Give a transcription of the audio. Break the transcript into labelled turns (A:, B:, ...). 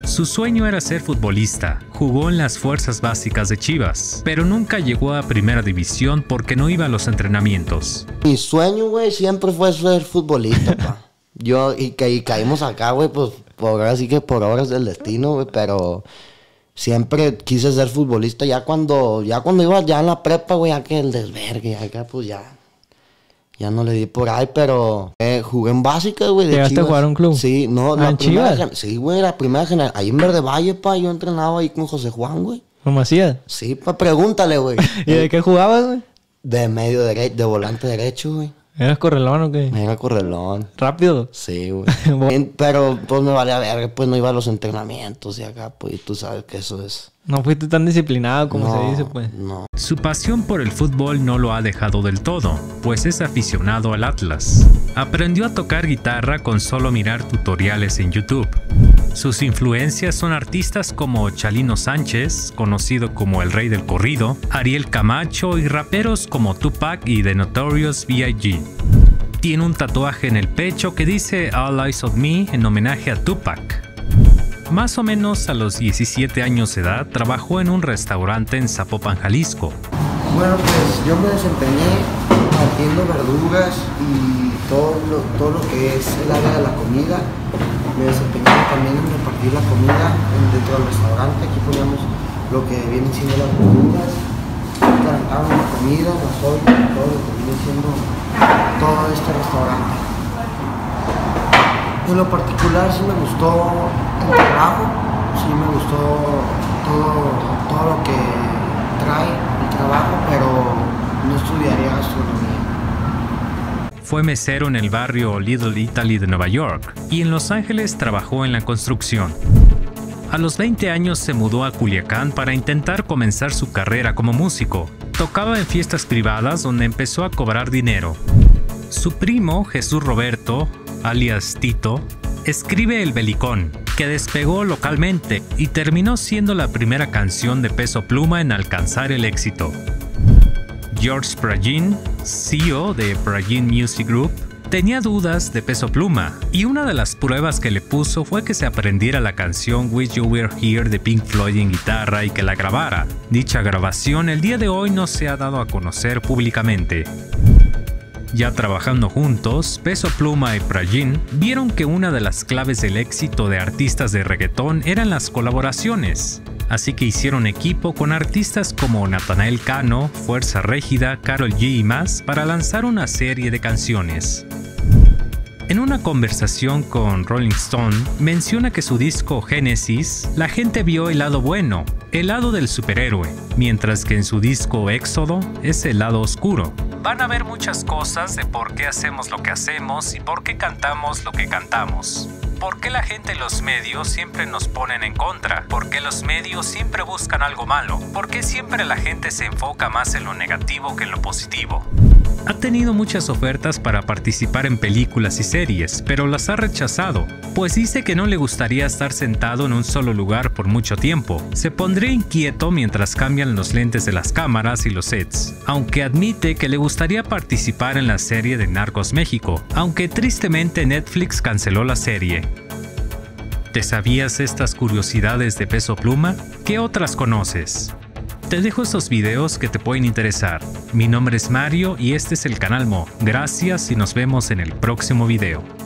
A: Su sueño era ser futbolista. Jugó en las fuerzas básicas de Chivas, pero nunca llegó a primera división porque no iba a los entrenamientos.
B: Mi sueño, güey, siempre fue ser futbolista, pa. Y caímos acá, güey, pues ahora sí que por obras del destino, güey, pero siempre quise ser futbolista. Ya cuando iba ya en la prepa, güey, ya que el desvergue, acá pues ya no le di por ahí, pero jugué en básicas, güey, de Chivas.
C: ¿Llegaste a jugar a un club?
B: Sí, no,
C: ¿En Chivas?
B: Sí, güey, la primera generación. Ahí en Verde Valle, pa, yo entrenaba ahí con José Juan, güey.
C: ¿Cómo hacías?
B: Sí, pa, pregúntale, güey.
C: ¿Y de qué jugabas, güey?
B: De medio derecho, de volante derecho, güey.
C: ¿Eras correlón o qué?
B: Era correlón.
C: ¿Rápido?
B: Sí, güey. Pero pues me valía verga, pues no iba a los entrenamientos y acá, pues y tú sabes que eso es...
C: No fuiste tan disciplinado como se dice, pues.
B: No.
A: Su pasión por el fútbol no lo ha dejado del todo, pues es aficionado al Atlas. Aprendió a tocar guitarra con solo mirar tutoriales en YouTube. Sus influencias son artistas como Chalino Sánchez, conocido como el Rey del Corrido, Ariel Camacho y raperos como Tupac y The Notorious B.I.G. Tiene un tatuaje en el pecho que dice All Eyes on Me en homenaje a Tupac. Más o menos a los 17 años de edad, trabajó en un restaurante en Zapopan, Jalisco.
B: Bueno, pues yo me desempeñé partiendo verduras y todo lo que es el área de la comida. Me desempeñé también en repartir la comida dentro del restaurante. Aquí poníamos lo que vienen siendo las verduras, calentábamos la comida, las ollas, todo lo que viene siendo todo este restaurante. En lo particular sí me gustó el trabajo, sí me gustó todo lo que trae el trabajo, pero no estudiaría gastronomía.
A: Fue mesero en el barrio Little Italy de Nueva York y en Los Ángeles trabajó en la construcción. A los 20 años se mudó a Culiacán para intentar comenzar su carrera como músico. Tocaba en fiestas privadas donde empezó a cobrar dinero. Su primo, Jesús Roberto, alias Tito, escribe El Belicón, que despegó localmente y terminó siendo la primera canción de Peso Pluma en alcanzar el éxito. George Pragin, CEO de Pragin Music Group, tenía dudas de Peso Pluma y una de las pruebas que le puso fue que se aprendiera la canción Wish You Were Here de Pink Floyd en guitarra y que la grabara. Dicha grabación el día de hoy no se ha dado a conocer públicamente. Ya trabajando juntos, Peso Pluma y Pragin vieron que una de las claves del éxito de artistas de reggaetón eran las colaboraciones. Así que hicieron equipo con artistas como Natanael Cano, Fuerza Régida, Karol G y más para lanzar una serie de canciones. En una conversación con Rolling Stone, menciona que su disco Génesis, la gente vio el lado bueno, el lado del superhéroe, mientras que en su disco Éxodo es el lado oscuro. Van a ver muchas cosas de por qué hacemos lo que hacemos y por qué cantamos lo que cantamos. ¿Por qué la gente y los medios siempre nos ponen en contra? ¿Por qué los medios siempre buscan algo malo? ¿Por qué siempre la gente se enfoca más en lo negativo que en lo positivo? Ha tenido muchas ofertas para participar en películas y series, pero las ha rechazado, pues dice que no le gustaría estar sentado en un solo lugar por mucho tiempo. Se pondría inquieto mientras cambian los lentes de las cámaras y los sets, aunque admite que le gustaría participar en la serie de Narcos México, aunque tristemente Netflix canceló la serie. ¿Te sabías estas curiosidades de Peso Pluma? ¿Qué otras conoces? Te dejo estos videos que te pueden interesar. Mi nombre es Mario y este es el canal Mo. Gracias y nos vemos en el próximo video.